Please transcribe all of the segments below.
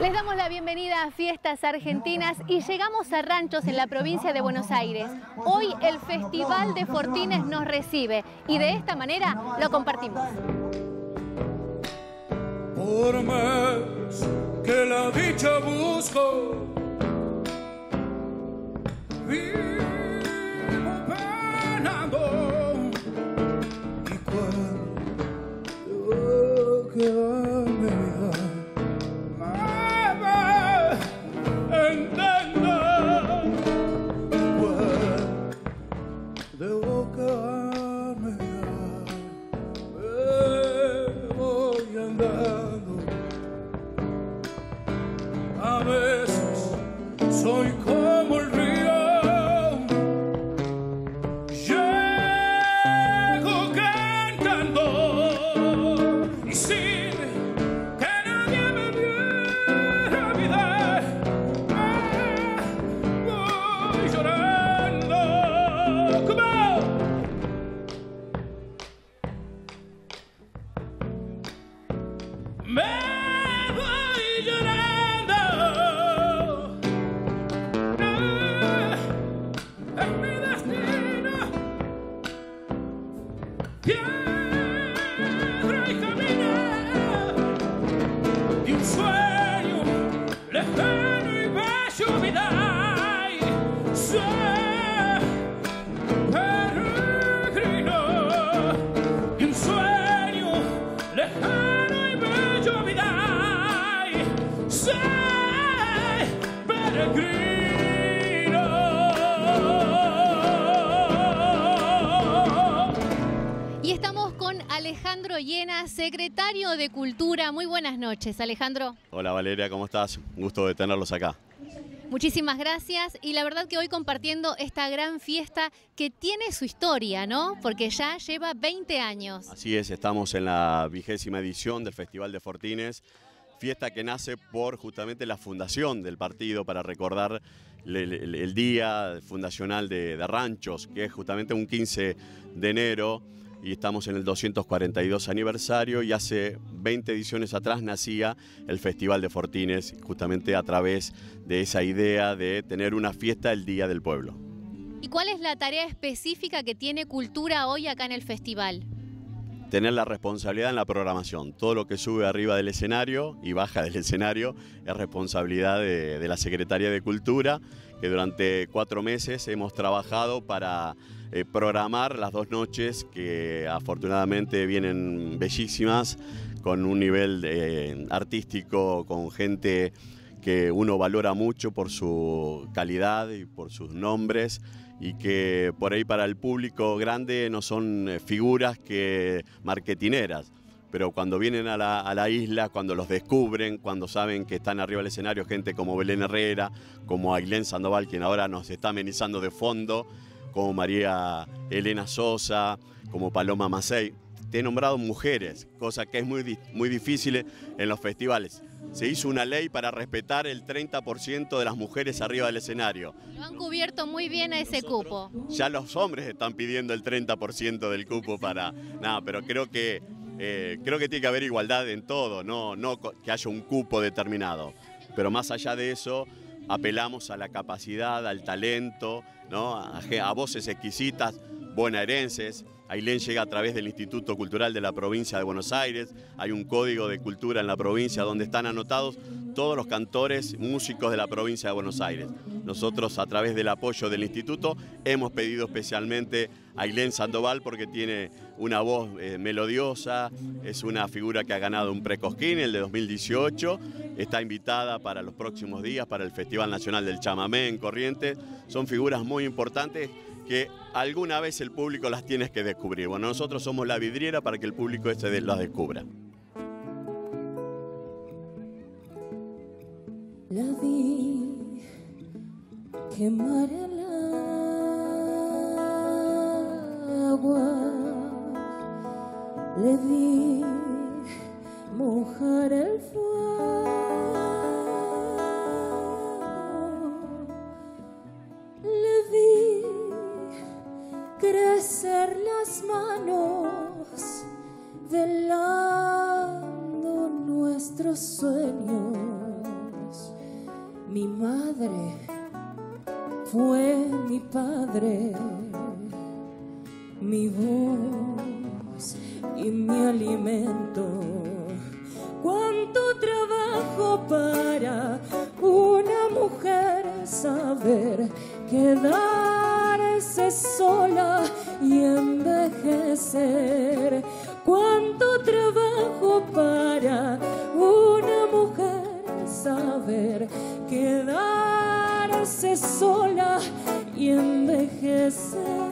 Les damos la bienvenida a Fiestas Argentinas y llegamos a Ranchos en la provincia de Buenos Aires. Hoy el Festival de Fortines nos recibe y de esta manera lo compartimos. Por más que la dicha busco, vivo penando y cuando quedarme debo quedarme, me voy andando. A veces soy como el río, llego cantando y sin que nadie me viera mirar, voy llorando. Me voy llorando, es mi destino, piedra y camino de un sueño lejano y bello, vida y soy peregrino de un sueño lejano. Y estamos con Alejandro Llena, secretario de Cultura. Muy buenas noches, Alejandro. Hola Valeria, ¿cómo estás? Un gusto de tenerlos acá. Muchísimas gracias y la verdad que hoy compartiendo esta gran fiesta que tiene su historia, ¿no? Porque ya lleva 20 años. Así es, estamos en la 20ª edición del Festival de Fortines, fiesta que nace por justamente la fundación del partido para recordar el día fundacional de Ranchos, que es justamente un 15 de enero y estamos en el 242 aniversario y hace 20 ediciones atrás nacía el Festival de Fortines justamente a través de esa idea de tener una fiesta el Día del Pueblo. ¿Y cuál es la tarea específica que tiene Cultura hoy acá en el festival? Tener la responsabilidad en la programación. Todo lo que sube arriba del escenario y baja del escenario es responsabilidad de la Secretaría de Cultura, que durante 4 meses hemos trabajado para programar las 2 noches que afortunadamente vienen bellísimas, con un nivel artístico, con gente que uno valora mucho por su calidad y por sus nombres, y que por ahí para el público grande no son figuras marketineras, pero cuando vienen a la isla, cuando los descubren, cuando saben que están arriba del escenario gente como Belén Herrera, como Ailén Sandoval, quien ahora nos está amenizando de fondo, como María Elena Sosa, como Paloma Macei. Te he nombrado mujeres, cosa que es muy difícil en los festivales. Se hizo una ley para respetar el 30% de las mujeres arriba del escenario. Lo han cubierto muy bien a ese cupo. Ya los hombres están pidiendo el 30% del cupo para... No, pero creo que tiene que haber igualdad en todo, no que haya un cupo determinado. Pero más allá de eso, apelamos a la capacidad, al talento, ¿no? a voces exquisitas, bonaerenses. Ailén llega a través del Instituto Cultural de la provincia de Buenos Aires. Hay un código de cultura en la provincia donde están anotados todos los cantores, músicos de la provincia de Buenos Aires. Nosotros, a través del apoyo del instituto, hemos pedido especialmente a Ailén Sandoval porque tiene una voz melodiosa, es una figura que ha ganado un Precosquín, el de 2018, está invitada para los próximos días para el Festival Nacional del Chamamé en Corrientes. Son figuras muy importantes que alguna vez el público las tiene que descubrir. Bueno, nosotros somos la vidriera para que el público las descubra. La vi quemar el agua, le vi mojar el fuego, le vi crecer las manos, velando nuestros sueños. Mi madre fue mi padre, mi voz y mi alimento. Cuánto trabajo para una mujer saber quedarse sola y envejecer. Cuánto trabajo para una mujer saber quedarse sola y envejecer.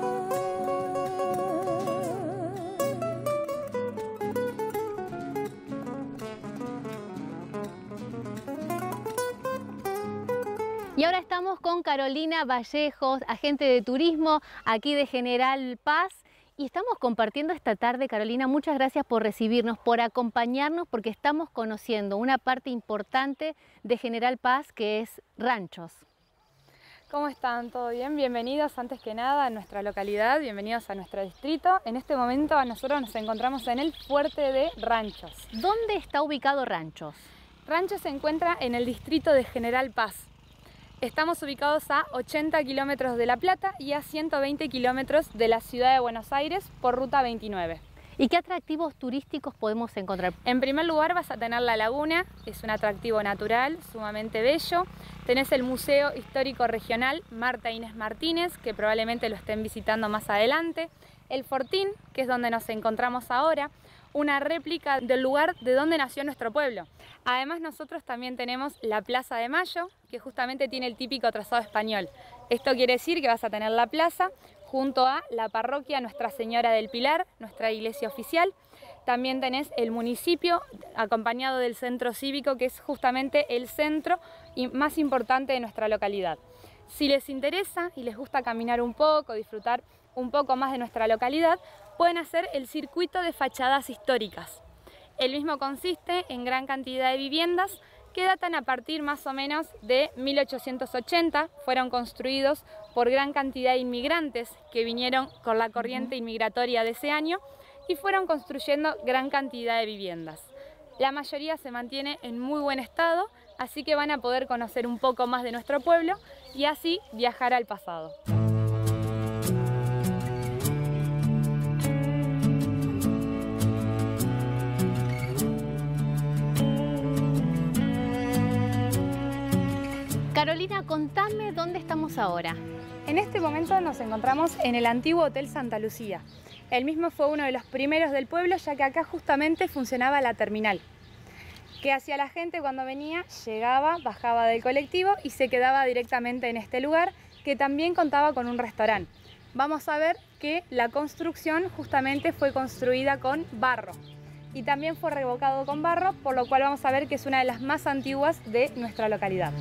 Y ahora estamos con Carolina Vallejos, agente de turismo aquí de General Paz. Y estamos compartiendo esta tarde, Carolina, muchas gracias por recibirnos, por acompañarnos, porque estamos conociendo una parte importante de General Paz, que es ranchos. ¿Cómo están? ¿Todo bien? Bienvenidos antes que nada a nuestra localidad, bienvenidos a nuestro distrito. En este momento nosotros nos encontramos en el fuerte de Ranchos. ¿Dónde está ubicado Ranchos? Ranchos se encuentra en el distrito de General Paz. Estamos ubicados a 80 kilómetros de La Plata y a 120 kilómetros de la ciudad de Buenos Aires por ruta 29. ¿Y qué atractivos turísticos podemos encontrar? En primer lugar vas a tener la laguna, es un atractivo natural sumamente bello. Tenés el Museo Histórico Regional Marta Inés Martínez, que probablemente lo estén visitando más adelante. El Fortín, que es donde nos encontramos ahora, una réplica del lugar de donde nació nuestro pueblo. Además nosotros también tenemos la Plaza de Mayo, que justamente tiene el típico trazado español. Esto quiere decir que vas a tener la plaza junto a la parroquia Nuestra Señora del Pilar, nuestra iglesia oficial. También tenés el municipio acompañado del centro cívico, que es justamente el centro más importante de nuestra localidad. Si les interesa y les gusta caminar un poco, disfrutar un poco más de nuestra localidad, pueden hacer el circuito de fachadas históricas. El mismo consiste en gran cantidad de viviendas que datan a partir más o menos de 1880, fueron construidos por gran cantidad de inmigrantes que vinieron con la corriente inmigratoria de ese año y fueron construyendo gran cantidad de viviendas. La mayoría se mantiene en muy buen estado, así que van a poder conocer un poco más de nuestro pueblo y así viajar al pasado. Carolina, contame dónde estamos ahora. En este momento nos encontramos en el antiguo Hotel Santa Lucía. El mismo fue uno de los primeros del pueblo, ya que acá justamente funcionaba la terminal, que hacía la gente cuando venía, llegaba, bajaba del colectivo y se quedaba directamente en este lugar, que también contaba con un restaurante. Vamos a ver que la construcción justamente fue construida con barro y también fue revocado con barro, por lo cual vamos a ver que es una de las más antiguas de nuestra localidad.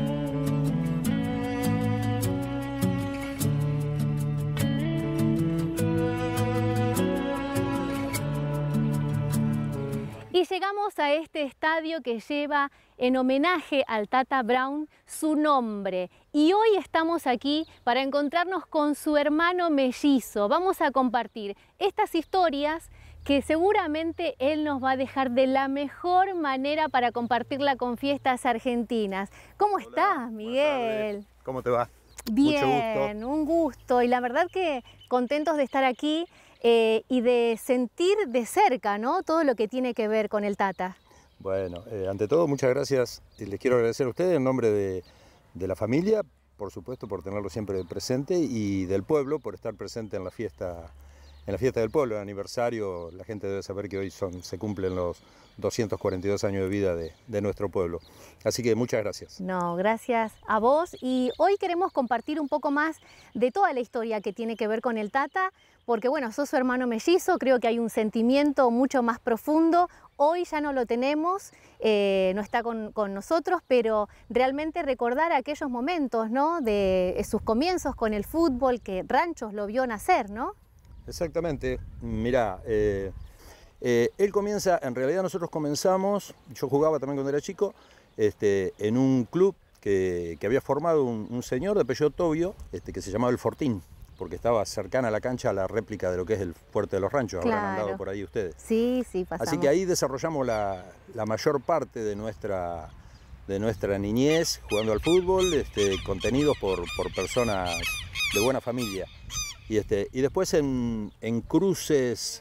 Y llegamos a este estadio que lleva en homenaje al Tata Brown su nombre. Y hoy estamos aquí para encontrarnos con su hermano mellizo. Vamos a compartir estas historias que seguramente él nos va a dejar de la mejor manera para compartirla con Fiestas Argentinas. ¿Cómo estás, Miguel? ¿Cómo te va? Bien, Mucho gusto. un gusto. Y la verdad que contentos de estar aquí. Y de sentir de cerca, ¿no?, todo lo que tiene que ver con el Tata. Bueno, ante todo, muchas gracias. Les quiero agradecer a ustedes en nombre de la familia, por supuesto, por tenerlo siempre presente, y del pueblo, por estar presente en la fiesta del pueblo, el aniversario. La gente debe saber que hoy se cumplen los 242 años de vida de nuestro pueblo. Así que muchas gracias. No, gracias a vos. Y hoy queremos compartir un poco más de toda la historia que tiene que ver con el Tata, porque bueno, sos su hermano mellizo, creo que hay un sentimiento mucho más profundo. Hoy ya no lo tenemos, no está con nosotros, pero realmente recordar aquellos momentos, ¿no?, de sus comienzos con el fútbol, que Ranchos lo vio nacer, ¿no? Exactamente. Mirá, él comienza, en realidad nosotros comenzamos, yo jugaba también cuando era chico, en un club que había formado un señor de apellido Tobio, que se llamaba El Fortín, porque estaba cercana a la cancha a la réplica de lo que es el Fuerte de los Ranchos. Claro. Habrán andado por ahí ustedes. Sí, pasamos. Así que ahí desarrollamos la mayor parte de nuestra de nuestra niñez jugando al fútbol, contenidos por personas de buena familia. Y después en cruces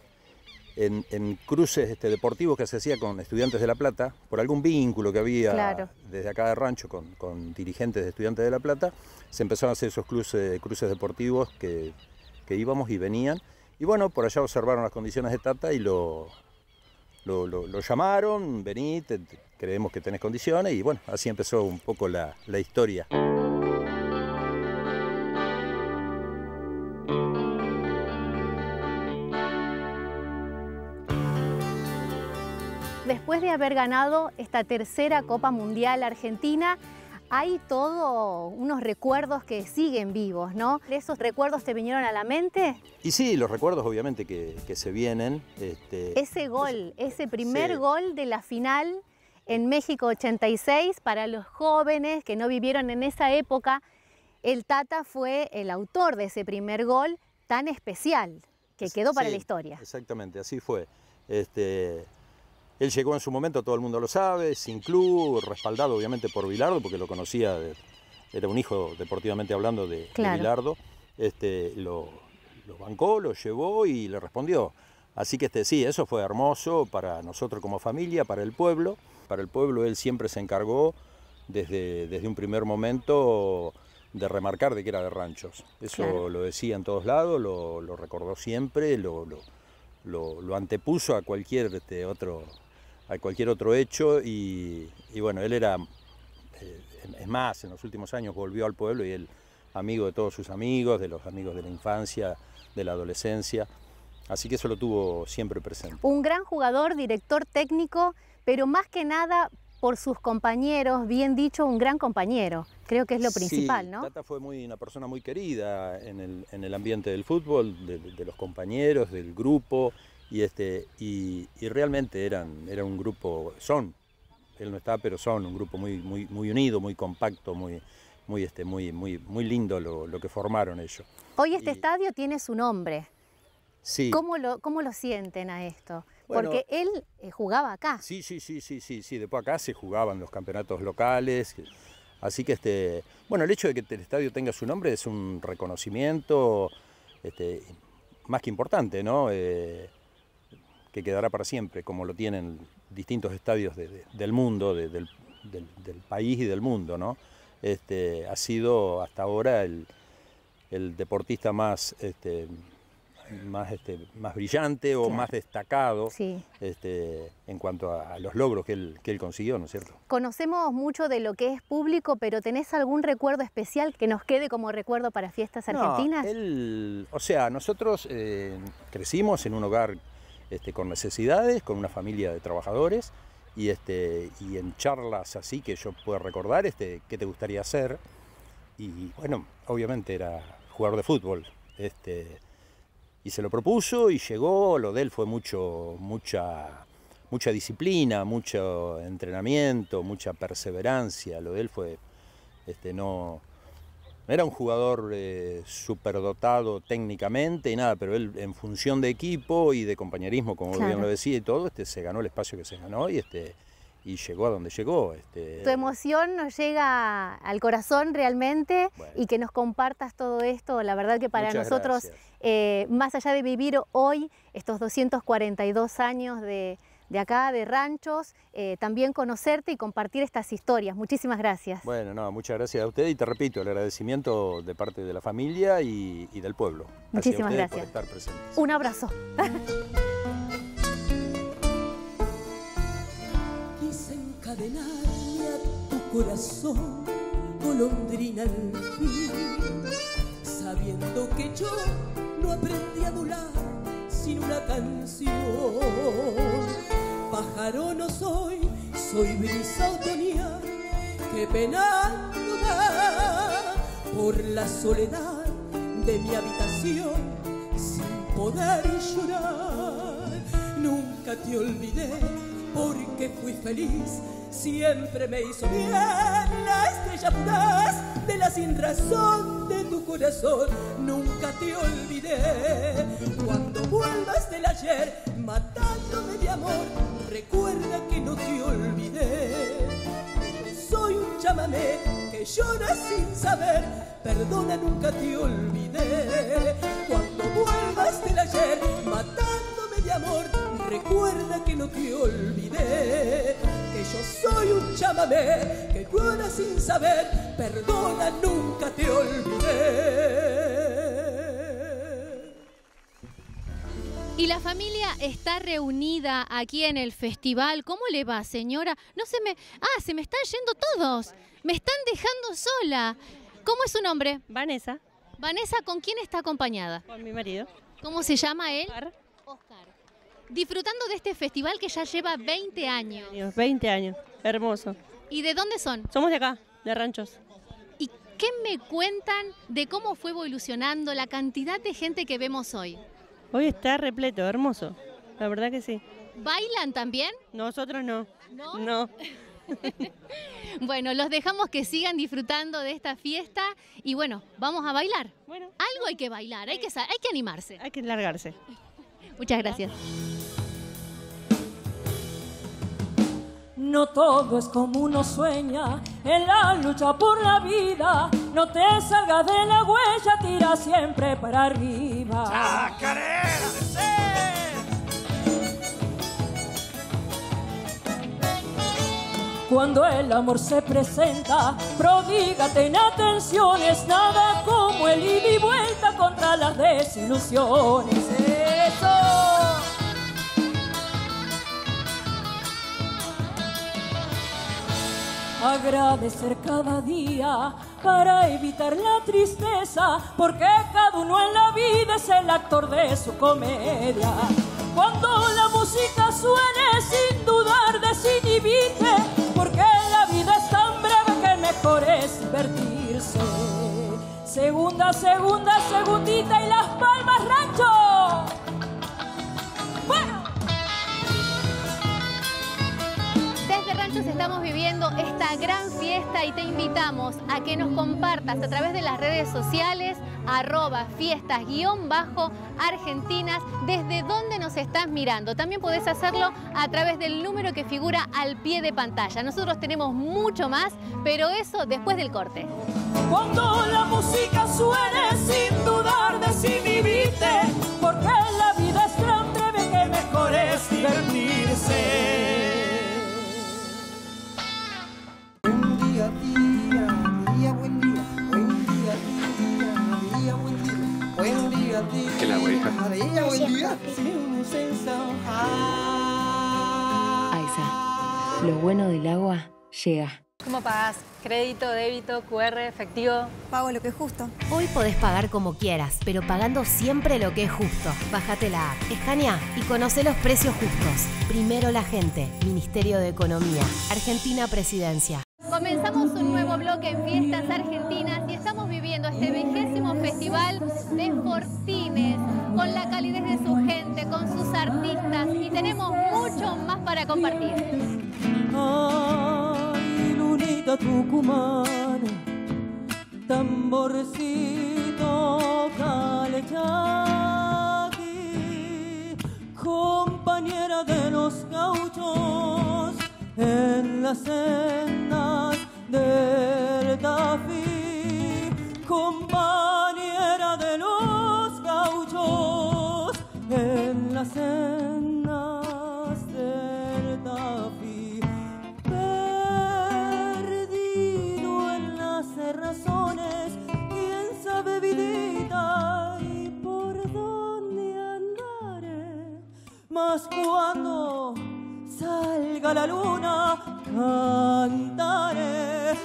deportivos que se hacía con Estudiantes de La Plata, por algún vínculo que había desde acá de Rancho con dirigentes de Estudiantes de La Plata, se empezaron a hacer esos cruces deportivos que íbamos y venían. Y bueno, por allá observaron las condiciones de Tata y lo llamaron, vení, creemos que tenés condiciones, y bueno, así empezó un poco la historia. Después de haber ganado esta tercera Copa Mundial Argentina, hay todos unos recuerdos que siguen vivos, ¿no? ¿Esos recuerdos te vinieron a la mente? Y sí, los recuerdos obviamente que se vienen. Ese gol, ese primer gol de la final en México 86, para los jóvenes que no vivieron en esa época, el Tata fue el autor de ese primer gol tan especial que quedó para la historia. Exactamente, así fue. Él llegó en su momento, todo el mundo lo sabe, sin club, respaldado obviamente por Bilardo, porque lo conocía, era un hijo deportivamente hablando de Bilardo. Lo bancó, lo llevó y le respondió. Así que sí, eso fue hermoso para nosotros como familia, para el pueblo. Para el pueblo él siempre se encargó desde un primer momento de remarcar de que era de Ranchos. Eso lo decía en todos lados, lo recordó siempre, lo antepuso a cualquier otro hecho y bueno, él era, es más, en los últimos años volvió al pueblo y él, amigo de todos sus amigos, de los amigos de la infancia, de la adolescencia, así que eso lo tuvo siempre presente. Un gran jugador, director técnico, pero más que nada por sus compañeros, bien dicho, un gran compañero, creo que es lo principal, ¿no? Tata fue una persona muy querida en el ambiente del fútbol, de los compañeros, del grupo, y realmente eran un grupo, él no está, pero son un grupo muy unido, muy compacto, muy lindo lo que formaron ellos. Hoy este estadio tiene su nombre. Sí. ¿Cómo lo sienten a esto? Bueno, porque él jugaba acá. Sí, después acá se jugaban los campeonatos locales, así que bueno, el hecho de que el estadio tenga su nombre es un reconocimiento más que importante, ¿no? Que quedará para siempre, como lo tienen distintos estadios del mundo, del país y del mundo, ¿no? Ha sido hasta ahora el deportista más brillante o más destacado en cuanto a los logros que él consiguió, ¿no es cierto? Conocemos mucho de lo que es público, pero ¿tenés algún recuerdo especial que nos quede como recuerdo para fiestas argentinas? Nosotros crecimos en un hogar con necesidades, con una familia de trabajadores y en charlas así que yo puedo recordar, ¿qué te gustaría hacer? Y bueno, obviamente era jugador de fútbol, y se lo propuso y llegó. Lo de él fue mucha disciplina, mucho entrenamiento, mucha perseverancia. Lo de él fue, no era un jugador superdotado técnicamente y nada, pero él en función de equipo y de compañerismo, como bien lo decía y todo, se ganó el espacio que se ganó y llegó a donde llegó. Tu emoción nos llega al corazón realmente, y que nos compartas todo esto, la verdad que para nosotros, más allá de vivir hoy estos 242 años de acá, de Ranchos, también conocerte y compartir estas historias. Muchísimas gracias. Bueno, muchas gracias a usted y te repito, el agradecimiento de parte de la familia y del pueblo. Muchísimas gracias por estar presentes. Un abrazo. Encadenarme a tu corazón, golondrina al fin, sabiendo que yo no aprendí a volar sin una canción. Pájaro no soy brisa otoñal que penando va por la soledad de mi habitación sin poder llorar. Nunca te olvidé porque fui feliz, siempre me hizo bien la estrella fugaz de la sinrazón de tu corazón. Nunca te olvidé, cuando vuelvas del ayer matándome de amor, recuerda que no te olvidé. chamamé que llora sin saber. Perdona, nunca te olvidé. Cuando vuelvas del ayer matándome de amor, recuerda que no te olvidé, que yo soy un chamamé que llora sin saber. Perdona, nunca te olvidé. Y la familia está reunida aquí en el festival. ¿Cómo le va, señora? No se me... Ah, se me están yendo todos. Me están dejando sola. ¿Cómo es su nombre? Vanessa, Vanessa, ¿con quién está acompañada? con mi marido. ¿Cómo se llama él? Oscar. Oscar. Disfrutando de este festival que ya lleva 20 años. 20 años, hermoso. ¿Y de dónde son? Somos de acá, de Ranchos. ¿Y qué me cuentan de cómo fue evolucionando la cantidad de gente que vemos hoy? Hoy está repleto, hermoso. La verdad que sí. ¿Bailan también? Nosotros no. ¿No? No. Bueno, los dejamos que sigan disfrutando de esta fiesta y bueno, vamos a bailar. Bueno, Algo hay que bailar, hay que animarse. hay que largarse. Muchas gracias. No todo es como uno sueña en la lucha por la vida. No te salgas de la huella, tira siempre para arriba. Cuando el amor se presenta, prodígate en atenciones. Nada como el ida y vuelta contra las desilusiones. ¡Eso! Agradecer cada día para evitar la tristeza, porque cada uno en la vida es el actor de su comedia. Cuando la música suene, sin dudar desinhibite, porque la vida es tan breve que mejor es divertirse. Segunda, segunda, segundita y las palmas, Rancho. Bueno. Desde Ranchos estamos viviendo esta gran fiesta y te invitamos a que nos compartas a través de las redes sociales @fiestas_argentinas desde dónde nos estás mirando. También podés hacerlo a través del número que figura al pie de pantalla. Nosotros tenemos mucho más, pero eso después del corte. Cuando la música suene, sin dudar desinhibite, porque la vida es tan breve que mejor es divertirse. Buen día, día, día, buen día. Buen día, día, día, buen día. Buen día, día, ¿Qué le hago, hija? día, buen día. Aiza, lo bueno del agua llega. ¿Cómo pagás? ¿Crédito, débito, QR, efectivo? Pago lo que es justo. Hoy podés pagar como quieras, pero pagando siempre lo que es justo. Bájate la app, escanea y conoce los precios justos. Primero la gente, Ministerio de Economía, Argentina Presidencia. Comenzamos un nuevo bloque en Fiestas Argentinas y estamos viviendo este 20º festival de Fortines, con la calidez de su gente, con sus artistas y tenemos mucho más para compartir. Ay, lunita tucumana, tamborcito calechaqui, compañera de los gauchos en las sendas del Tafí, compañera de los gauchos en las sendas del Tafí, perdido en las cerrazones, quién sabe vidita y por dónde andaré, mas cuando salga la luna, cantaré,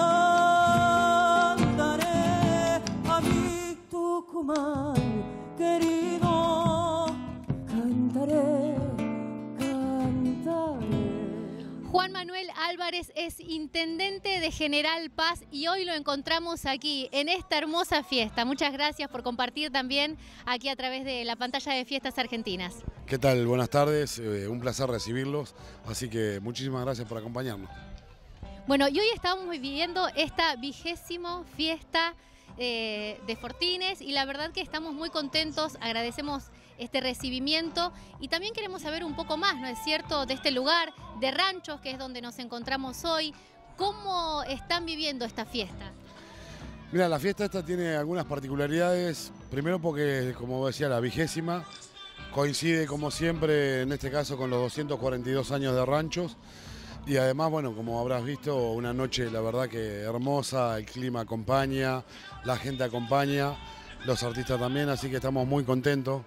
cantaré a mi Tucumán querido, cantaré, cantaré. Juan Manuel Álvarez es intendente de General Paz y hoy lo encontramos aquí en esta hermosa fiesta. Muchas gracias por compartir también aquí a través de la pantalla de Fiestas Argentinas. ¿Qué tal? Buenas tardes, un placer recibirlos, así que muchísimas gracias por acompañarnos. Bueno, y hoy estamos viviendo esta 20ª fiesta de Fortines y la verdad que estamos muy contentos, agradecemos este recibimiento y también queremos saber un poco más, ¿no es cierto?, de este lugar, de Ranchos, que es donde nos encontramos hoy. ¿Cómo están viviendo esta fiesta? Mira, la fiesta esta tiene algunas particularidades. Primero porque, como decía, la 20ª coincide como siempre, en este caso, con los 242 años de Ranchos. Y además, bueno, como habrás visto, una noche la verdad que hermosa, el clima acompaña, la gente acompaña, los artistas también, así que estamos muy contentos.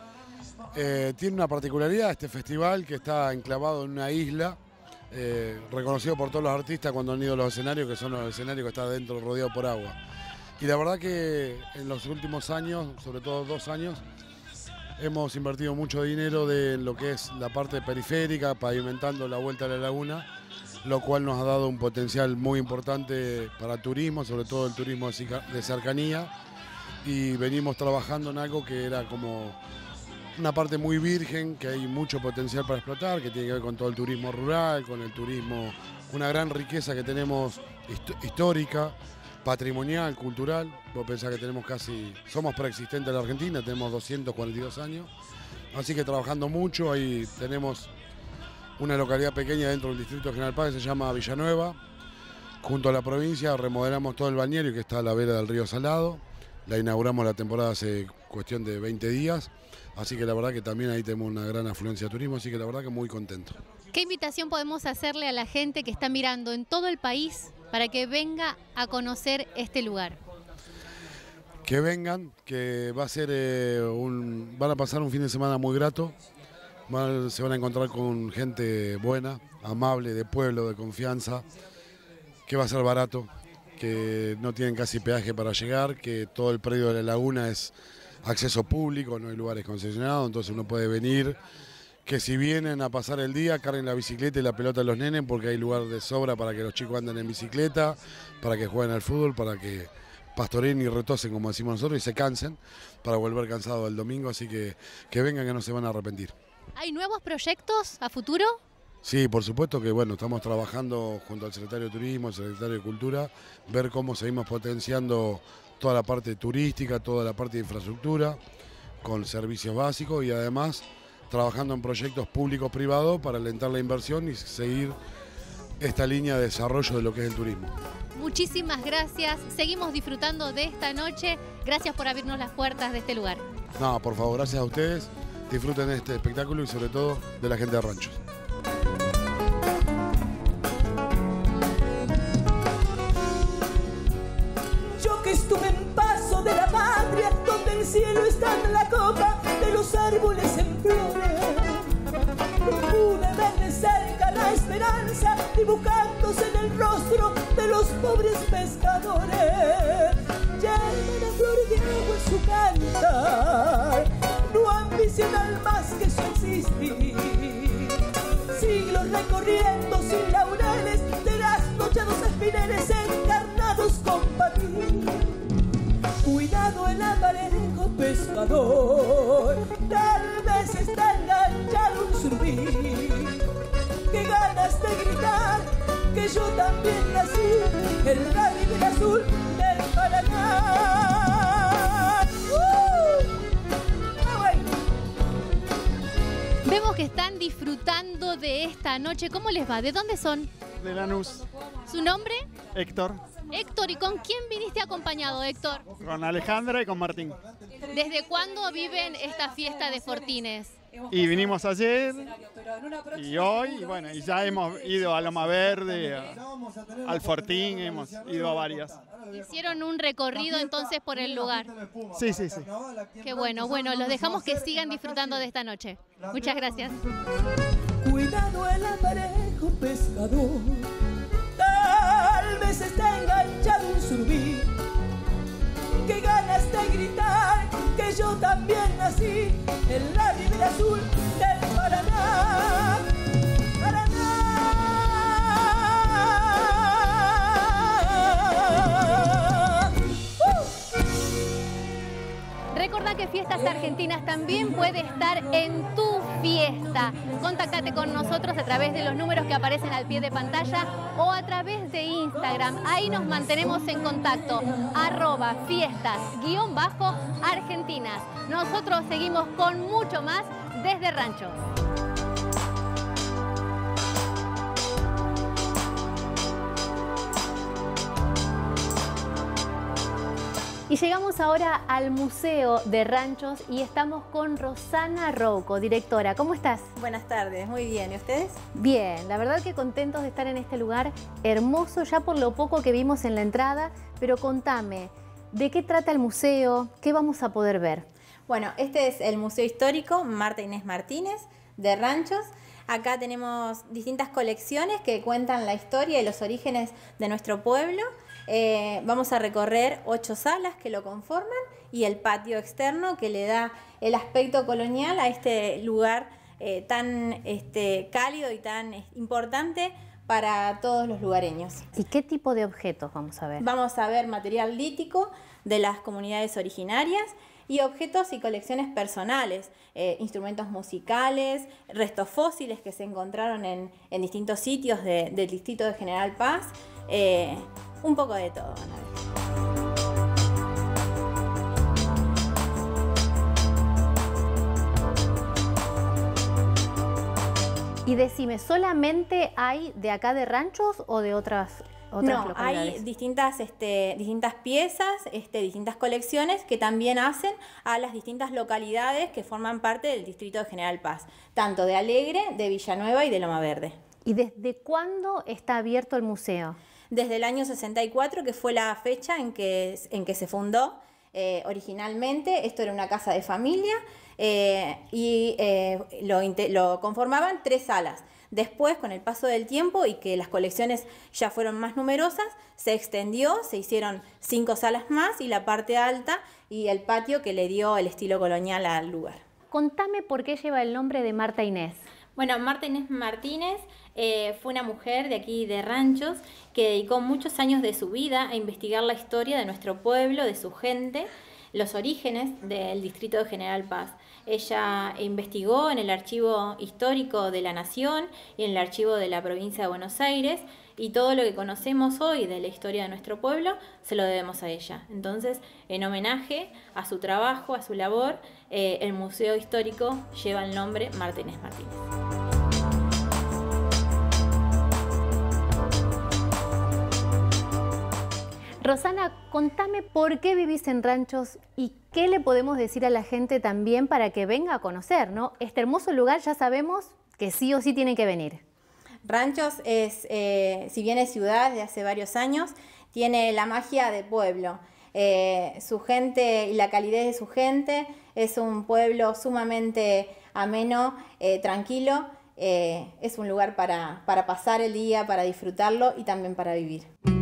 Tiene una particularidad este festival que está enclavado en una isla, reconocido por todos los artistas cuando han ido a los escenarios, que son los escenarios que están dentro, rodeados por agua. Y la verdad que en los últimos años, sobre todo 2 años, hemos invertido mucho dinero de lo que es la parte periférica, pavimentando la vuelta a la laguna, lo cual nos ha dado un potencial muy importante para turismo, sobre todo el turismo de cercanía, y venimos trabajando en algo que era como una parte muy virgen, que hay mucho potencial para explotar, que tiene que ver con todo el turismo rural, con el turismo, una gran riqueza que tenemos histórica, patrimonial, cultural. Vos pensás que tenemos somos preexistentes en la Argentina, tenemos 242 años, así que trabajando mucho. Ahí tenemos una localidad pequeña dentro del distrito de General Paz que se llama Villanueva. Junto a la provincia remodelamos todo el balneario que está a la vera del río Salado. La inauguramos la temporada hace cuestión de 20 días, así que la verdad que también ahí tenemos una gran afluencia de turismo, así que la verdad que muy contento. ¿Qué invitación podemos hacerle a la gente que está mirando en todo el país para que venga a conocer este lugar? Que vengan, que va a ser van a pasar un fin de semana muy grato, se van a encontrar con gente buena, amable, de pueblo, de confianza, que va a ser barato, que no tienen casi peaje para llegar, que todo el predio de la laguna es acceso público, no hay lugares concesionados, entonces uno puede venir. Que si vienen a pasar el día, carguen la bicicleta y la pelota a los nenes, porque hay lugar de sobra para que los chicos anden en bicicleta, para que jueguen al fútbol, para que pastoreen y retosen, como decimos nosotros, y se cansen, para volver cansados el domingo, así que vengan, que no se van a arrepentir. ¿Hay nuevos proyectos a futuro? Sí, por supuesto que bueno, estamos trabajando junto al secretario de Turismo, el secretario de Cultura, ver cómo seguimos potenciando toda la parte turística, toda la parte de infraestructura, con servicios básicos y además trabajando en proyectos públicos-privados para alentar la inversión y seguir esta línea de desarrollo de lo que es el turismo. Muchísimas gracias, seguimos disfrutando de esta noche, gracias por abrirnos las puertas de este lugar. No, por favor, gracias a ustedes, disfruten de este espectáculo y sobre todo de la gente de Ranchos. Yo que estuve en Paso de la Patria, donde el cielo está en la copa de los árboles en flores, pude ver de cerca la esperanza dibujándose en el rostro de los pobres pescadores. Lleva la flor de agua en su cantar, no ambicionan más que su existir. Siglos recorriendo sin laureles, trasnochados espineles encarnados con patín. Cuidado el amarejo pescador, tal vez está enganchado un surubí. Qué ganas de gritar que yo también nací en la ribera azul del Paraná. Vemos que están disfrutando de esta noche. ¿Cómo les va? ¿De dónde son? De Lanús. ¿Su nombre? Héctor. Héctor, ¿y con quién viniste acompañado, Héctor? Con Alejandra y con Martín. ¿Desde cuándo viven esta fiesta de Fortines? Y vinimos ayer y hoy, y bueno, y ya hemos ido a Loma Verde, al Fortín, hemos ido a varias. Hicieron un recorrido entonces por el lugar. Sí, sí, sí. Qué bueno, bueno, los dejamos que sigan disfrutando de esta noche. Muchas gracias. Cuidado el amarejo pescador, tal vez está enganchado un surubí. Qué ganas de gritar que yo también nací en la ribera azul del Paraná. Paraná. Recordá que Fiestas Argentinas también puede estar en tu fiesta. Contáctate con nosotros a través de los números que aparecen al pie de pantalla o a través de Instagram. Ahí nos mantenemos en contacto. @fiestas_argentinas. Nosotros seguimos con mucho más desde Ranchos. Y llegamos ahora al Museo de Ranchos y estamos con Rosana Rouco, directora. ¿Cómo estás? Buenas tardes, muy bien. ¿Y ustedes? Bien, la verdad que contentos de estar en este lugar hermoso, ya por lo poco que vimos en la entrada, pero contame, ¿de qué trata el museo? ¿Qué vamos a poder ver? Bueno, este es el Museo Histórico Marta Inés Martínez de Ranchos. Acá tenemos distintas colecciones que cuentan la historia y los orígenes de nuestro pueblo. Vamos a recorrer 8 salas que lo conforman y el patio externo que le da el aspecto colonial a este lugar tan cálido y tan importante para todos los lugareños. ¿Y qué tipo de objetos vamos a ver? Vamos a ver material lítico de las comunidades originarias y objetos y colecciones personales, instrumentos musicales, restos fósiles que se encontraron en distintos sitios del distrito de General Paz, un poco de todo. Y decime, ¿solamente hay de acá de Ranchos o de otras no, localidades? Hay distintas piezas, distintas colecciones que también hacen a las distintas localidades que forman parte del distrito de General Paz, tanto de Alegre, de Villanueva y de Loma Verde. ¿Y desde cuándo está abierto el museo? Desde el año 64, que fue la fecha en que se fundó originalmente. Esto era una casa de familia y lo conformaban 3 salas. Después, con el paso del tiempo y que las colecciones ya fueron más numerosas, se extendió, se hicieron 5 salas más y la parte alta y el patio que le dio el estilo colonial al lugar. Contame por qué lleva el nombre de Marta Inés. Bueno, Marta Inés Martínez fue una mujer de aquí de Ranchos que dedicó muchos años de su vida a investigar la historia de nuestro pueblo, de su gente, los orígenes del distrito de General Paz. Ella investigó en el Archivo Histórico de la Nación y en el Archivo de la Provincia de Buenos Aires, y todo lo que conocemos hoy de la historia de nuestro pueblo se lo debemos a ella. Entonces, en homenaje a su trabajo, a su labor, el Museo Histórico lleva el nombre Marta Inés Martínez. Rosana, contame por qué vivís en Ranchos y qué le podemos decir a la gente también para que venga a conocer, ¿no? Este hermoso lugar ya sabemos que sí o sí tiene que venir. Ranchos es, si bien es ciudad desde hace varios años, tiene la magia de pueblo. Su gente y la calidez de su gente, es un pueblo sumamente ameno, tranquilo. Es un lugar para pasar el día, para disfrutarlo y también para vivir.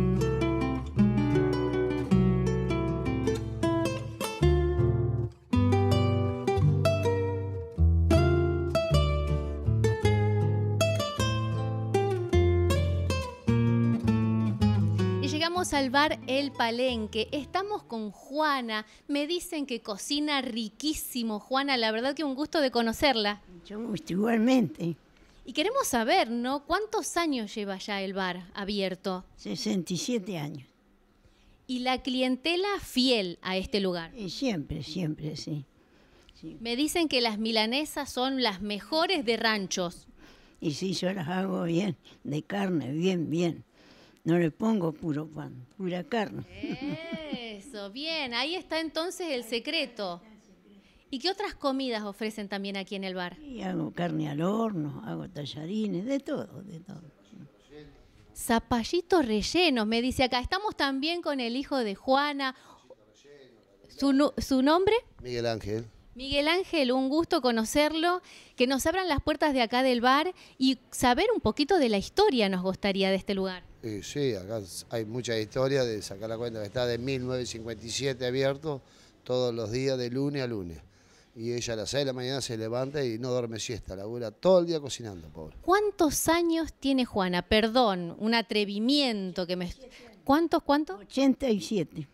Al bar El Palenque. Estamos con Juana. Me dicen que cocina riquísimo. Juana, la verdad que un gusto de conocerla. Yo gusto igualmente. Y queremos saber, ¿no? ¿Cuántos años lleva ya el bar abierto? 67 años. ¿Y la clientela fiel a este lugar? Siempre, siempre, sí. Me dicen que las milanesas son las mejores de Ranchos. Y sí, yo las hago bien, de carne, bien, bien. No le pongo puro pan, pura carne. Eso, bien. Ahí está entonces el secreto. ¿Y qué otras comidas ofrecen también aquí en el bar? Y hago carne al horno, hago tallarines, de todo, de todo. Zapallitos rellenos, me dice acá. Estamos también con el hijo de Juana. ¿Su nombre? Miguel Ángel. Miguel Ángel, un gusto conocerlo, que nos abran las puertas de acá del bar y saber un poquito de la historia nos gustaría de este lugar. Sí, acá hay mucha historia, de sacar la cuenta que está de 1957 abierto todos los días de lunes a lunes. Y ella a las 6 de la mañana se levanta y no duerme siesta, labura todo el día cocinando, pobre. ¿Cuántos años tiene Juana? Perdón, un atrevimiento que me... ¿Cuántos? 87.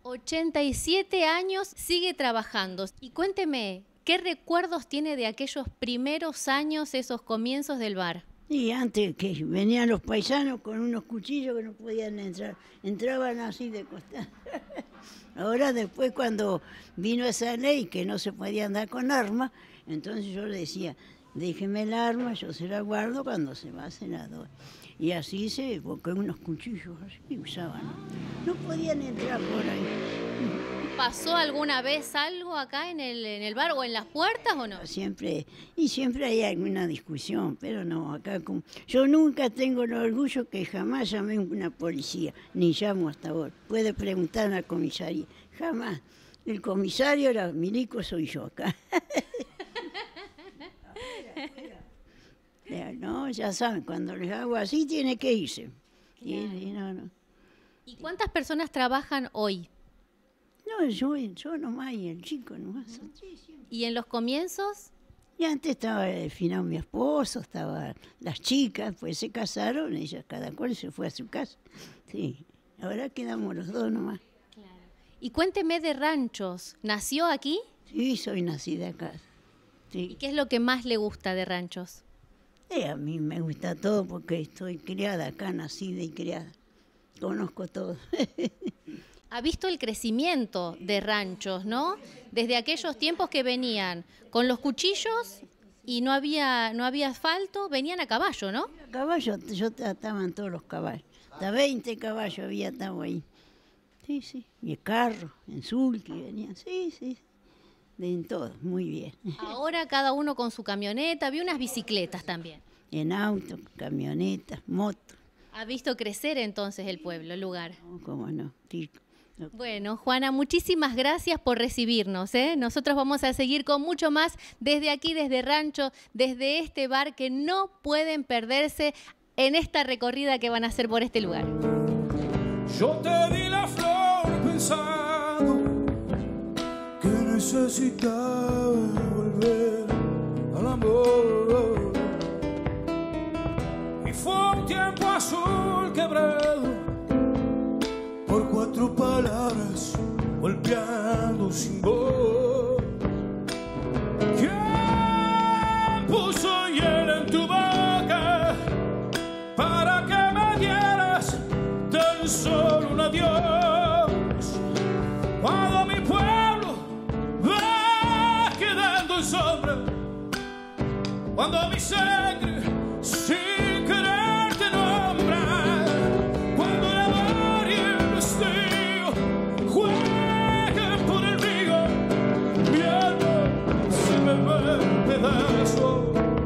87 años, sigue trabajando. Y cuénteme, ¿qué recuerdos tiene de aquellos primeros años, esos comienzos del bar? Y antes que venían los paisanos con unos cuchillos que no podían entrar, entraban así de costado. Ahora después cuando vino esa ley que no se podía andar con armas, entonces yo le decía, déjeme el arma, yo se la guardo cuando se va a senador. Y así porque unos cuchillos así usaban. No podían entrar por ahí. ¿Pasó alguna vez algo acá en el bar o en las puertas o no? Siempre hay alguna discusión, pero no, acá yo nunca tengo el orgullo que jamás llamé a una policía, ni llamo hasta ahora. Puede preguntar a la comisaría, jamás. El comisario, la milico, soy yo acá. No, ya saben, cuando les hago así tiene que irse. Claro. ¿Y cuántas personas trabajan hoy? No, yo nomás y el chico nomás. ¿Y en los comienzos? Y antes estaba al final mi esposo, estaban las chicas, pues se casaron, ellas cada cual se fue a su casa. Sí, ahora quedamos los dos nomás. Claro. Y cuénteme de Ranchos, ¿nació aquí? Sí, soy nacida acá. Sí. ¿Y qué es lo que más le gusta de Ranchos? A mí me gusta todo porque estoy criada acá, nacida y criada. Conozco todo. Ha visto el crecimiento de Ranchos, ¿no? Desde aquellos tiempos que venían con los cuchillos y no había asfalto, venían a caballo, ¿no? A caballo, estaban todos los caballos. Hasta 20 caballos había, estaba ahí. Sí. Y el carro, en sulky venían, sí. En todo, muy bien. Ahora cada uno con su camioneta, vi unas bicicletas también. En auto, camionetas, motos. ¿Ha visto crecer entonces el pueblo, el lugar? No, cómo no, sí. Bueno, Juana, muchísimas gracias por recibirnos, ¿eh? Nosotros vamos a seguir con mucho más desde aquí, desde Rancho, desde este bar que no pueden perderse en esta recorrida que van a hacer por este lugar. Yo te di la flor pensando que necesitaba volver al amor. Y fue un tiempo azul quebrado por 4 palabras golpeando sin voz. ¿Quién puso hielo en tu boca para que me dieras tan solo un adiós? Cuando mi pueblo va quedando en sombra, cuando mi sangre sin querer te nombra, cuando el amor y el destino juegan por el río, mi alma se me va en pedazos.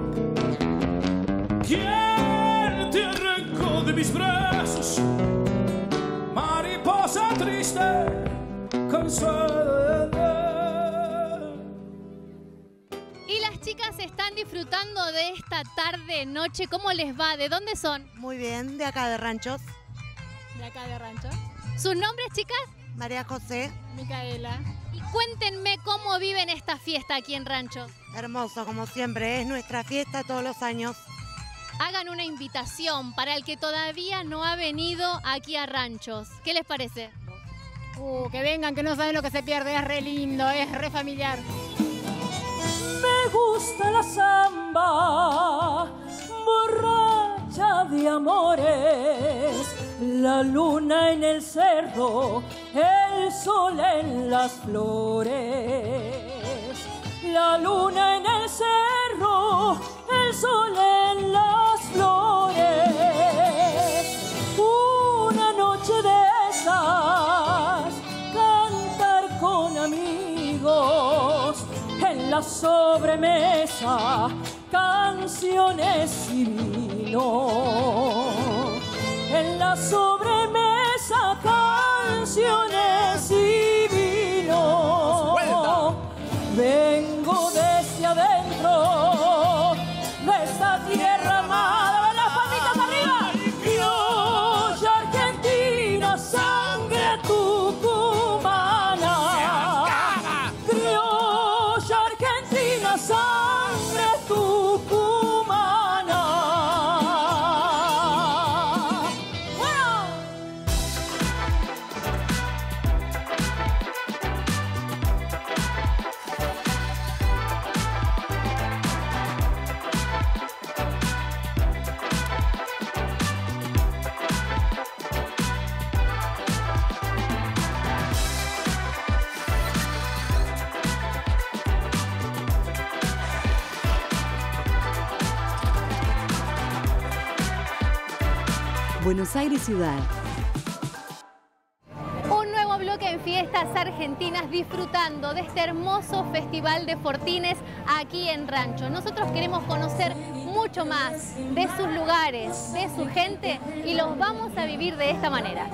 ¿Quién te arrancó de mis brazos, mariposa triste, cansada de andar? Y las chicas están disfrutando de esta tarde, noche. ¿Cómo les va? ¿De dónde son? Muy bien, de acá de Ranchos. ¿De acá de Ranchos? ¿Sus nombres, chicas? María José. Micaela. Y cuéntenme cómo viven esta fiesta aquí en Ranchos. Hermoso, como siempre, es nuestra fiesta todos los años. Hagan una invitación para el que todavía no ha venido aquí a Ranchos. ¿Qué les parece? Que vengan, que no saben lo que se pierde, es re lindo, es re familiar. Me gusta la samba, borracha de amores, la luna en el cerro, el sol en las flores. La luna en el cerro, el sol en las flores. Una noche de esas, cantar con amigos en la sobremesa, canciones y vino. En la sobremesa, canciones y vino. Vengo desde adentro de esta tierra amada. ¡Las palmitas arriba! Criolla argentina, sangre tucumana. Criolla argentina, sangre tucumana. Buenos Aires Ciudad. Un nuevo bloque en fiestas argentinas disfrutando de este hermoso festival de Fortines aquí en Rancho. Nosotros queremos conocer mucho más de sus lugares, de su gente y los vamos a vivir de esta manera.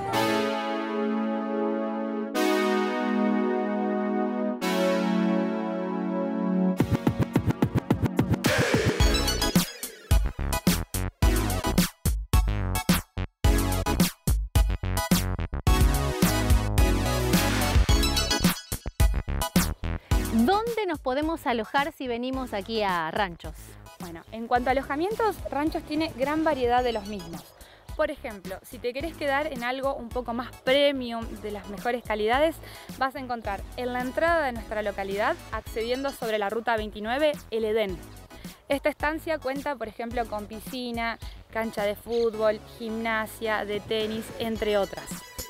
¿Dónde nos podemos alojar si venimos aquí a Ranchos? Bueno, en cuanto a alojamientos, Ranchos tiene gran variedad de los mismos. Por ejemplo, si te querés quedar en algo un poco más premium, de las mejores calidades, vas a encontrar en la entrada de nuestra localidad, accediendo sobre la ruta 29, el Edén. Esta estancia cuenta, por ejemplo, con piscina, cancha de fútbol, gimnasia, de tenis, entre otras.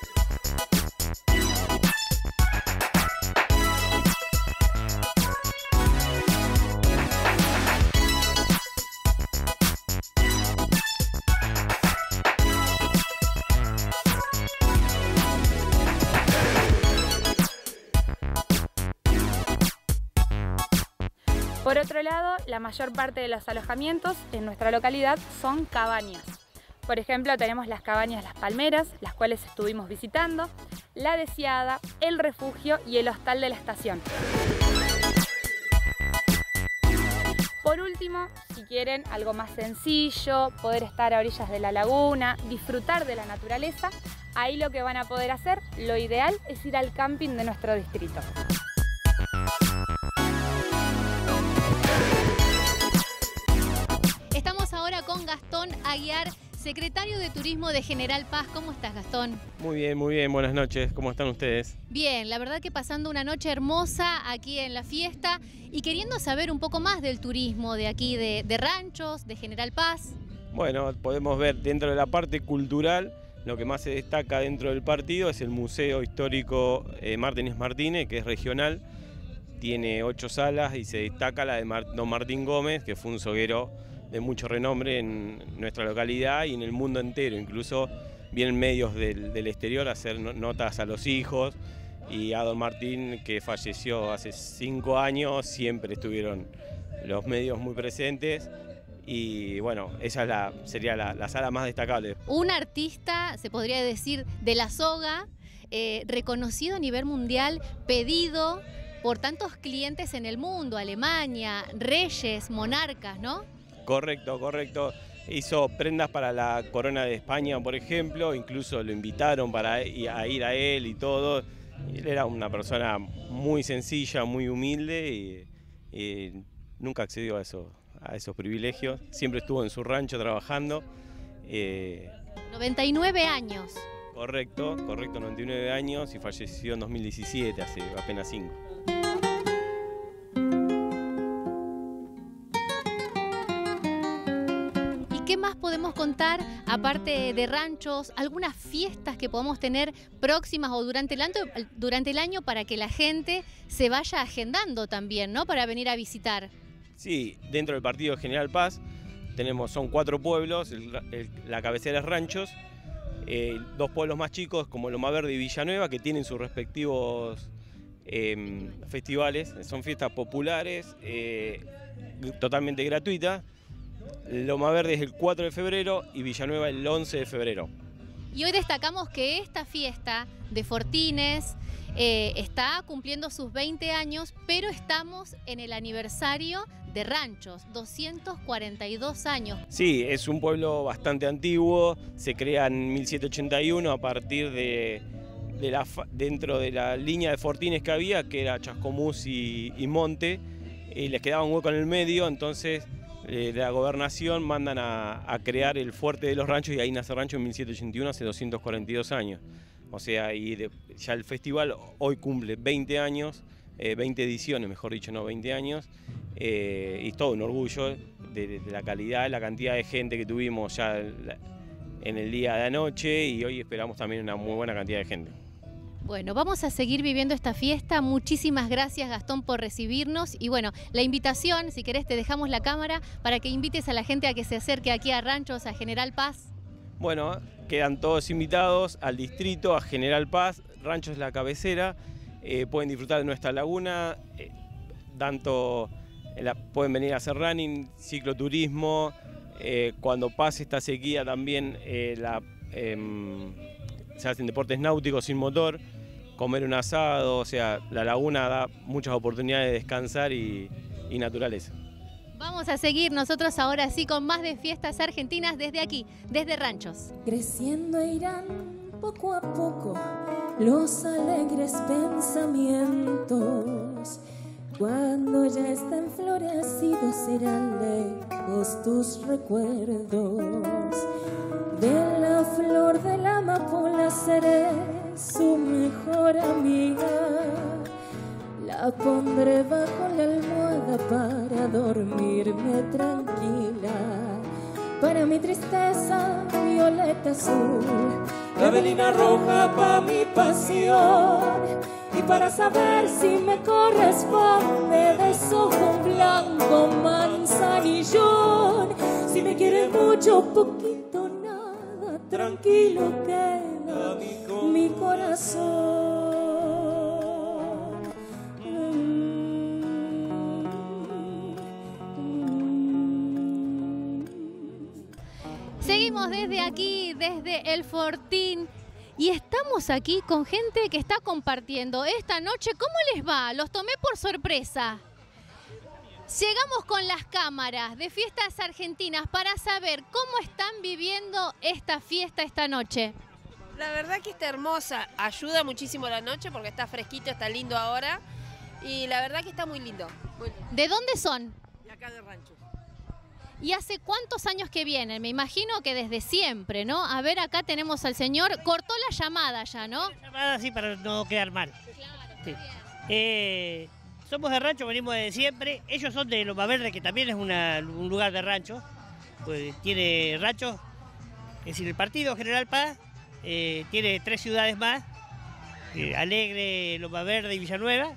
Por otro lado, la mayor parte de los alojamientos en nuestra localidad son cabañas. Por ejemplo, tenemos las cabañas Las Palmeras, las cuales estuvimos visitando, La Deseada, El Refugio y el Hostal de la Estación. Por último, si quieren algo más sencillo, poder estar a orillas de la laguna, disfrutar de la naturaleza, ahí lo que van a poder hacer, lo ideal es ir al camping de nuestro distrito. Estamos ahora con Gastón Aguiar, secretario de Turismo de General Paz. ¿Cómo estás, Gastón? Muy bien, buenas noches. ¿Cómo están ustedes? Bien, la verdad que pasando una noche hermosa aquí en la fiesta y queriendo saber un poco más del turismo de aquí, de Ranchos, de General Paz. Bueno, podemos ver dentro de la parte cultural, lo que más se destaca dentro del partido es el Museo Histórico Martínez Martínez, que es regional. Tiene 8 salas y se destaca la de Don Martín Gómez, que fue un zoguero de mucho renombre en nuestra localidad y en el mundo entero. Incluso vienen medios del exterior a hacer notas a los hijos, y a Don Martín, que falleció hace 5 años, siempre estuvieron los medios muy presentes. Y bueno, esa sería la sala más destacable. Un artista, se podría decir, de la soga, reconocido a nivel mundial, pedido por tantos clientes en el mundo, Alemania, reyes, monarcas, ¿no? Correcto. Hizo prendas para la corona de España, por ejemplo, incluso lo invitaron a ir a él y todo. Él era una persona muy sencilla, muy humilde y nunca accedió a esos privilegios. Siempre estuvo en su rancho trabajando. 99 años. Correcto, 99 años y falleció en 2017, hace apenas 5. ¿Qué más podemos contar, aparte de Ranchos, algunas fiestas que podamos tener próximas o durante el año para que la gente se vaya agendando también, ¿no? Para venir a visitar. Sí, dentro del partido de General Paz son 4 pueblos, la cabecera es Ranchos, 2 pueblos más chicos como Loma Verde y Villanueva, que tienen sus respectivos festivales. Son fiestas populares, totalmente gratuitas. Loma Verde es el 4 de febrero y Villanueva el 11 de febrero. Y hoy destacamos que esta fiesta de Fortines está cumpliendo sus 20 años, pero estamos en el aniversario de Ranchos, 242 años. Sí, es un pueblo bastante antiguo, se crea en 1781 a partir dentro de la línea de Fortines que había, que era Chascomús y Monte, y les quedaba un hueco en el medio, entonces de la gobernación mandan a crear el fuerte de los Ranchos, y ahí nace Rancho en 1781, hace 242 años. O sea, ya el festival hoy cumple 20 años, 20 ediciones, mejor dicho, no 20 años, y es todo un orgullo de la calidad, la cantidad de gente que tuvimos ya en el día de anoche, y hoy esperamos también una muy buena cantidad de gente. Bueno, vamos a seguir viviendo esta fiesta. Muchísimas gracias, Gastón, por recibirnos. Y bueno, la invitación, si querés te dejamos la cámara para que invites a la gente a que se acerque aquí a Ranchos, a General Paz. Bueno, quedan todos invitados al distrito, a General Paz. Ranchos es la cabecera, pueden disfrutar de nuestra laguna, pueden venir a hacer running, cicloturismo, cuando pase esta sequía también se hacen deportes náuticos sin motor, comer un asado, o sea, la laguna da muchas oportunidades de descansar y naturaleza. Vamos a seguir nosotros ahora sí con más de fiestas argentinas desde aquí, desde Ranchos. Creciendo irán poco a poco los alegres pensamientos. Cuando ya estén florecidos serán lejos tus recuerdos. De la flor de la amapola seré su mejor amiga. La pondré bajo la almohada para dormirme tranquila. Para mi tristeza, violeta azul, clavelina roja pa' mi pasión. Y para saber si me corresponde, desojo un blanco manzanillón. Si me quieres mucho, poquito, nada, tranquilo queda mi corazón. Seguimos desde aquí, desde el Fortín, y estamos aquí con gente que está compartiendo esta noche. ¿Cómo les va? Los tomé por sorpresa. Llegamos con las cámaras de Fiestas Argentinas para saber cómo están viviendo esta fiesta esta noche. La verdad que está hermosa, ayuda muchísimo la noche porque está fresquito, está lindo ahora y la verdad que está muy lindo. ¿De dónde son? De acá de Ranchos. ¿Y hace cuántos años que vienen? Me imagino que desde siempre, ¿no? A ver, acá tenemos al señor. Cortó la llamada ya, ¿no? La llamada sí, para no quedar mal. Claro, sí. Somos de Rancho, venimos de siempre. Ellos son de Loma Verde, que también es un lugar de rancho. Pues tiene ranchos, es decir, el partido General Paz tiene 3 ciudades más. Alegre, Loma Verde y Villanueva.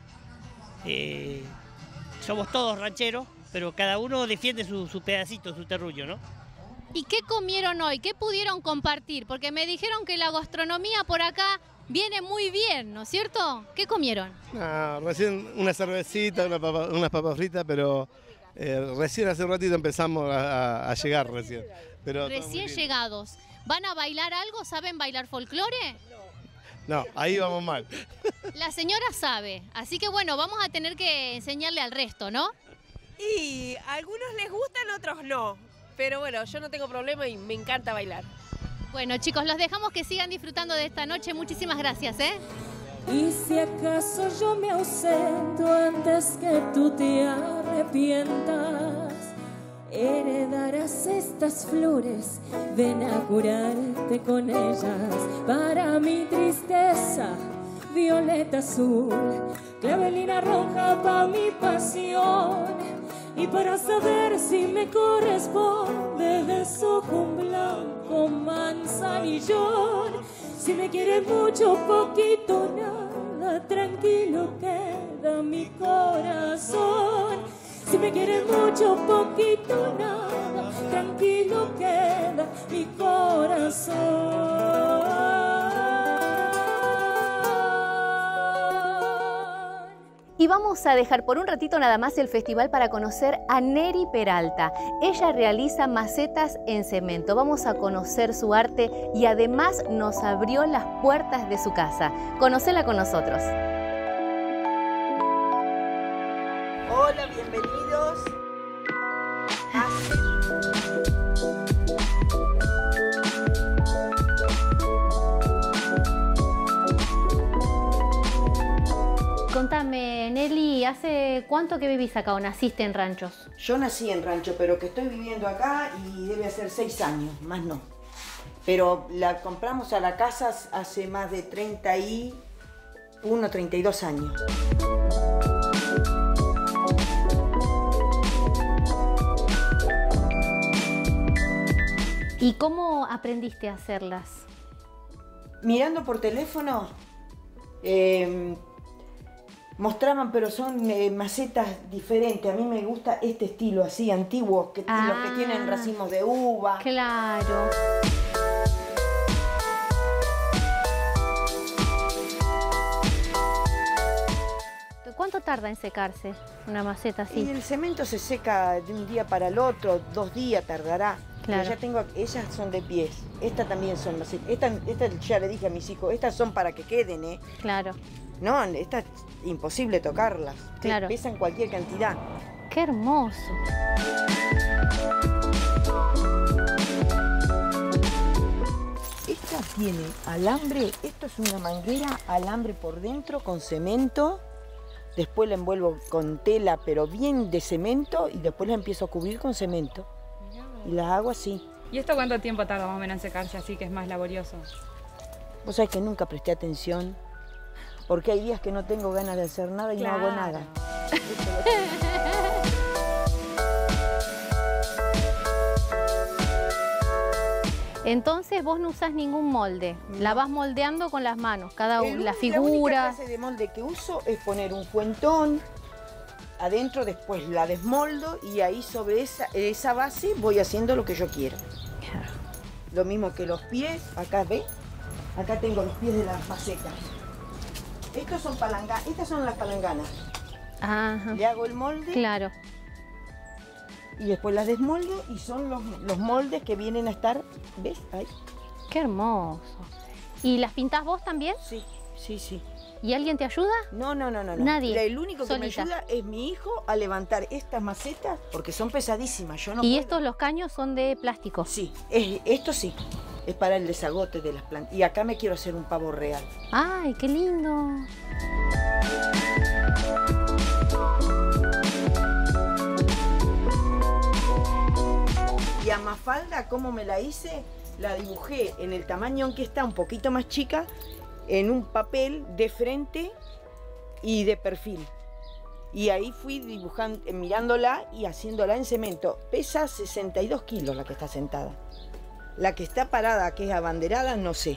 Somos todos rancheros, pero cada uno defiende su pedacito, su terruño, ¿no? ¿Y qué comieron hoy? ¿Qué pudieron compartir? Porque me dijeron que la gastronomía por acá viene muy bien, ¿no es cierto? ¿Qué comieron? Recién una cervecita, unas papas fritas, pero recién hace un ratito empezamos a llegar recién. Pero recién llegados. ¿Van a bailar algo? ¿Saben bailar folclore? No, ahí vamos mal. La señora sabe, así que bueno, vamos a tener que enseñarle al resto, ¿no? Y a algunos les gustan, otros no. Pero bueno, yo no tengo problema y me encanta bailar. Bueno, chicos, los dejamos que sigan disfrutando de esta noche. Muchísimas gracias, ¿eh? Y si acaso yo me ausento antes que tú te arrepientas, heredarás estas flores, ven a curarte con ellas. Para mi tristeza, violeta azul, clavelina roja pa' mi pasión. Y para saber si me corresponde, desojo un blanco manzanillón. Si me quieres mucho, poquito, nada, tranquilo queda mi corazón. Si me quieres mucho, poquito, nada, tranquilo queda mi corazón. Y vamos a dejar por un ratito nada más el festival para conocer a Neri Peralta. Ella realiza macetas en cemento. Vamos a conocer su arte y además nos abrió las puertas de su casa. Conocela con nosotros. Hola, bienvenidos. Contame, Nelly, ¿hace cuánto que vivís acá o naciste en Ranchos? Yo nací en Rancho, pero que estoy viviendo acá y debe hacer 6 años, más no. Pero la compramos a la casa hace más de 31, 32 años. ¿Y cómo aprendiste a hacerlas? Mirando por teléfono, mostraban, pero son macetas diferentes. A mí me gusta este estilo así, antiguo, los que tienen racimos de uva. Claro. tarda en secarse una maceta así? Y el cemento se seca de un día para el otro, 2 días tardará. Claro. Pero ya tengo, ellas son de pies, estas también son macetas. Esta ya le dije a mis hijos, estas son para que queden, ¿eh? Claro. No, estas es imposible tocarlas. Claro. Pesan cualquier cantidad. ¡Qué hermoso! Esta tiene alambre, esto es una manguera, alambre por dentro con cemento. Después la envuelvo con tela, pero bien de cemento, y después la empiezo a cubrir con cemento. Y las hago así. ¿Y esto cuánto tiempo tarda más o menos en secarse así que es más laborioso? Vos sabés que nunca presté atención, porque hay días que no tengo ganas de hacer nada y no hago nada. Entonces vos no usás ningún molde, la vas moldeando con las manos, la La figura. única clase de molde que uso es poner un fuentón adentro, después la desmoldo y ahí sobre esa base voy haciendo lo que yo quiero. Lo mismo que los pies, acá ve, acá tengo los pies de las macetas. Estos son estas son las palanganas. Ajá. Le hago el molde. Claro. Y después las desmoldo y son los moldes que vienen a estar, ¿ves? Ahí. ¡Qué hermoso! ¿Y las pintás vos también? Sí, sí, sí. ¿Y alguien te ayuda? No. Nadie. El único que me ayuda es mi hijo a levantar estas macetas porque son pesadísimas. Yo no puedo. Estos, los caños, son de plástico? Sí, esto sí. Es para el desagote de las plantas. Y acá me quiero hacer un pavo real. ¡Ay, qué lindo! Y a Mafalda, ¿cómo me la hice? La dibujé en el tamaño en que está, un poquito más chica, en un papel de frente y de perfil. Y ahí fui dibujando, mirándola y haciéndola en cemento. Pesa 62 kilos la que está sentada. La que está parada, que es abanderada, no sé.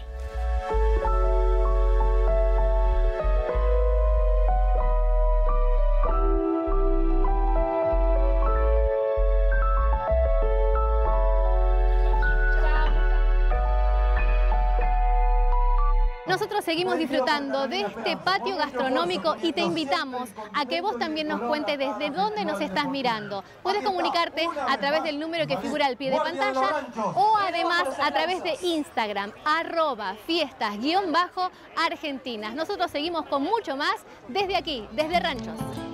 Nosotros seguimos disfrutando de este patio gastronómico y te invitamos a que vos también nos cuentes desde dónde nos estás mirando. Puedes comunicarte a través del número que figura al pie de pantalla o además a través de Instagram, @fiestas_argentinas. Nosotros seguimos con mucho más desde aquí, desde Ranchos.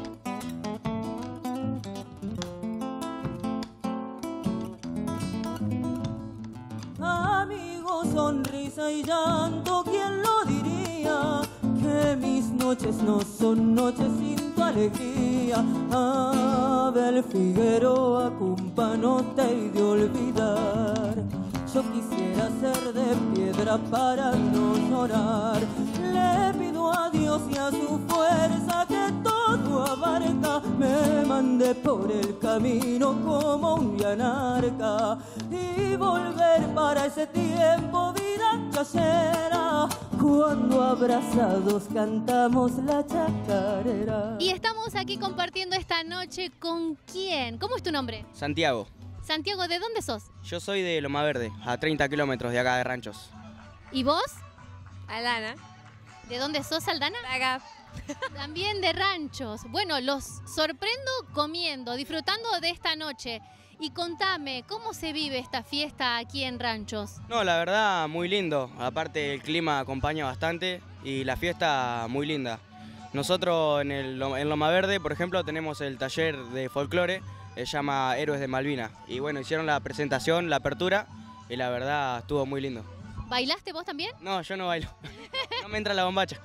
Amigo, sonrisa y llanto, ¿quién lo diría? Que mis noches no son noches sin tu alegría. Abel Figueroa, culpa no te he de olvidar. Yo quisiera ser de piedra para no llorar. Le pido a Dios y a su fuerza que todo abarca, me mande por el camino como un anarca y volver para ese tiempo, vida chacera, cuando abrazados cantamos la chacarera. Y estamos aquí compartiendo esta noche con quién. ¿Cómo es tu nombre? Santiago. Santiago, ¿de dónde sos? Yo soy de Loma Verde, a 30 kilómetros de acá de Ranchos. ¿Y vos? Aldana. ¿De dónde sos, Aldana? De acá. También de Ranchos. Bueno, los sorprendo comiendo, disfrutando de esta noche. Y contame, ¿cómo se vive esta fiesta aquí en Ranchos? No, la verdad, muy lindo. Aparte, el clima acompaña bastante y la fiesta muy linda. Nosotros en Loma Verde, por ejemplo, tenemos el taller de folclore, se llama Héroes de Malvinas. Y bueno, hicieron la presentación, la apertura, y la verdad estuvo muy lindo. ¿Bailaste vos también? No, yo no bailo. No me entra la bombacha.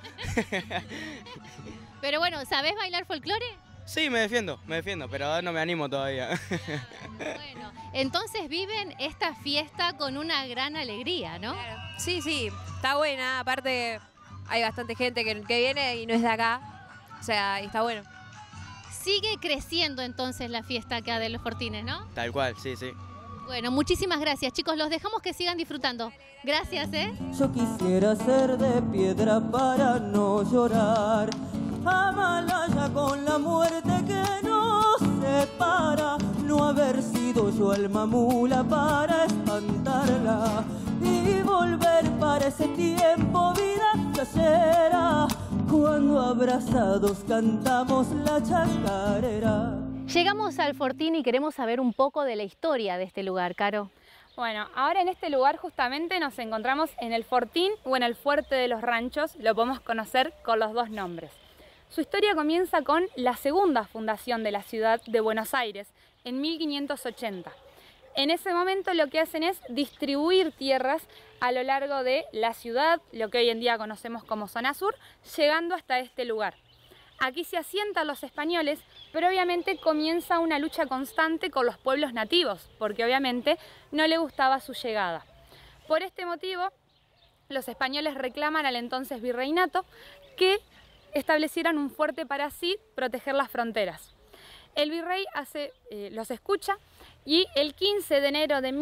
Pero bueno, ¿sabés bailar folclore? Sí, me defiendo, pero no me animo todavía. Bueno, entonces viven esta fiesta con una gran alegría, ¿no? Claro. Sí, sí, está buena. Aparte, hay bastante gente que viene y no es de acá. O sea, y está bueno. Sigue creciendo entonces la fiesta acá de Los Fortines, ¿no? Tal cual, sí, sí. Bueno, muchísimas gracias, chicos. Los dejamos que sigan disfrutando. Gracias, ¿eh? Yo quisiera ser de piedra para no llorar. Amalaya con la muerte que nos separa. No haber sido yo alma mula para espantarla. Y volver para ese tiempo, vida chacera, cuando abrazados cantamos la chacarera. Llegamos al Fortín y queremos saber un poco de la historia de este lugar, Caro. Bueno, ahora en este lugar justamente nos encontramos en el Fortín o en el Fuerte de los Ranchos, lo podemos conocer con los dos nombres. Su historia comienza con la segunda fundación de la ciudad de Buenos Aires, en 1580. En ese momento lo que hacen es distribuir tierras a lo largo de la ciudad, lo que hoy en día conocemos como zona sur, llegando hasta este lugar. Aquí se asientan los españoles, pero obviamente comienza una lucha constante con los pueblos nativos, porque obviamente no le gustaba su llegada. Por este motivo, los españoles reclaman al entonces virreinato que establecieran un fuerte para así proteger las fronteras. El virrey los escucha y el 15 de enero de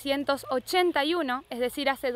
1781, es decir, hace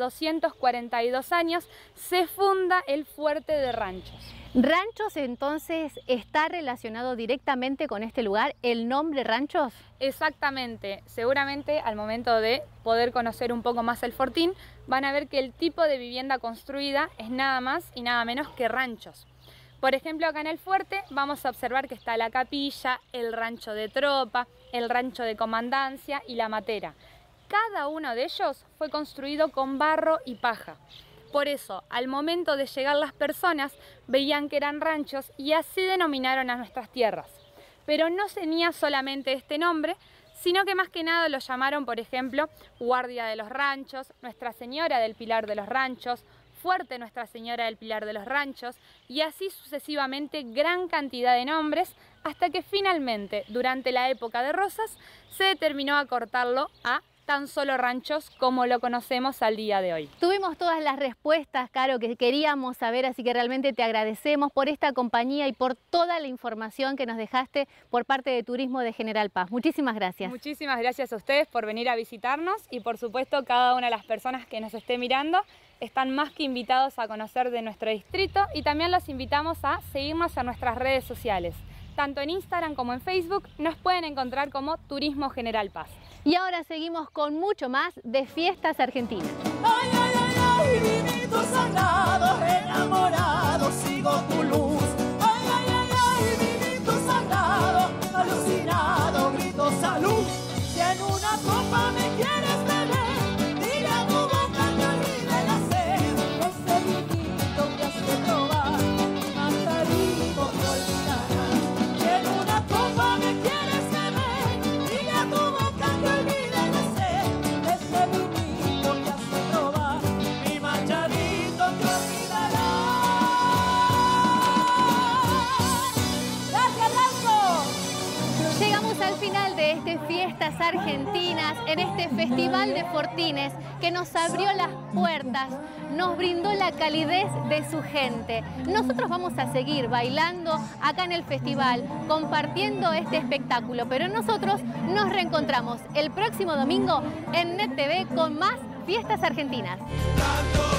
242 años, se funda el Fuerte de Ranchos. ¿Ranchos entonces está relacionado directamente con este lugar, el nombre Ranchos? Exactamente, seguramente al momento de poder conocer un poco más el Fortín van a ver que el tipo de vivienda construida es nada más y nada menos que ranchos. Por ejemplo, acá en el fuerte vamos a observar que está la capilla, el rancho de tropa, el rancho de comandancia y la matera. Cada uno de ellos fue construido con barro y paja. Por eso, al momento de llegar las personas, veían que eran ranchos y así denominaron a nuestras tierras. Pero no tenía solamente este nombre, sino que más que nada lo llamaron, por ejemplo, Guardia de los Ranchos, Nuestra Señora del Pilar de los Ranchos, Fuerte Nuestra Señora del Pilar de los Ranchos, y así sucesivamente gran cantidad de nombres, hasta que finalmente, durante la época de Rosas, se determinó acortarlo a tan solo Ranchos como lo conocemos al día de hoy. Tuvimos todas las respuestas, Caro, que queríamos saber, así que realmente te agradecemos por esta compañía y por toda la información que nos dejaste por parte de Turismo de General Paz. Muchísimas gracias. Muchísimas gracias a ustedes por venir a visitarnos y por supuesto cada una de las personas que nos esté mirando están más que invitados a conocer de nuestro distrito y también los invitamos a seguirnos en nuestras redes sociales. Tanto en Instagram como en Facebook nos pueden encontrar como Turismo General Paz. Y ahora seguimos con mucho más de Fiestas Argentinas. Ay, ay, ay, ay, vinito sagrado, enamorado, sigo tu luz. Ay, ay, ay, ay, vinito sagrado, alucinado, grito salud. Si en una copa me quieres beber, dile a tu boca que olvide la sed. Ese vinito que hace probar, manjarito te olvidará. Si en una copa me quieres beber, dile a tu boca que olvide la sed. Ese vinito que hace probar, mi manchadito te olvidará. ¡Gracias, Blanco! Llegamos al final de este Fiestas Argentinas, en este Festival de Fortines que nos abrió las puertas, nos brindó la calidez de su gente. Nosotros vamos a seguir bailando acá en el festival, compartiendo este espectáculo, pero nosotros nos reencontramos el próximo domingo en NET TV con más Fiestas Argentinas.